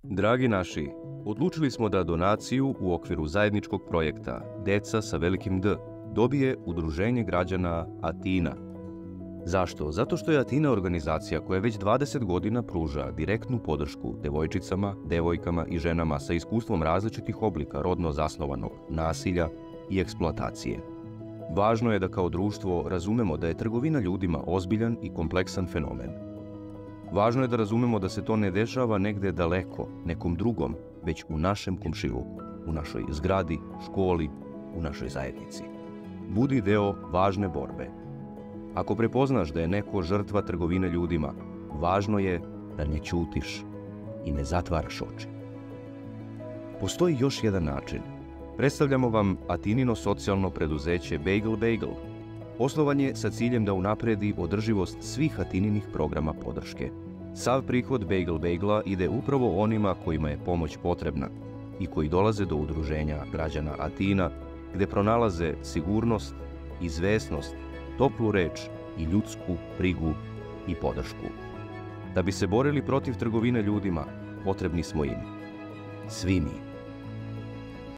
Dragi naši, odlučili smo da donaciju u okviru zajedničkog projekta Deca sa velikim D dobije Udruženje građana Atina. Zašto? Zato što je Atina organizacija koja već 20 godina pruža direktnu podršku devojčicama, devojkama i ženama sa iskustvom različitih oblika rodno zasnovanog nasilja i eksploatacije. Važno je da kao društvo razumemo da je trgovina ljudima ozbiljan i kompleksan fenomen. Važno je da razumemo da se to ne dešava negde daleko, nekom drugom, već u našem komšiluku, u našoj zgradi, školi, u našoj zajednici. Budi deo važne borbe. Ako prepoznaš da je neko žrtva trgovine ljudima, važno je da ne ćutiš i ne zatvaraš oči. Postoji još jedan način. Predstavljamo vam Atinino socijalno preduzeće Bagel Bagel. Osnovan je sa ciljem da unapredi održivost svih Atininih programa podrške. Sav prihod Bagel Bagela ide upravo onima kojima je pomoć potrebna i koji dolaze do Udruženja građana Atina, gde pronalaze sigurnost, izvesnost, toplu reč i ljudsku brigu i podršku. Da bi se borili protiv trgovine ljudima, potrebni smo im. Svi mi.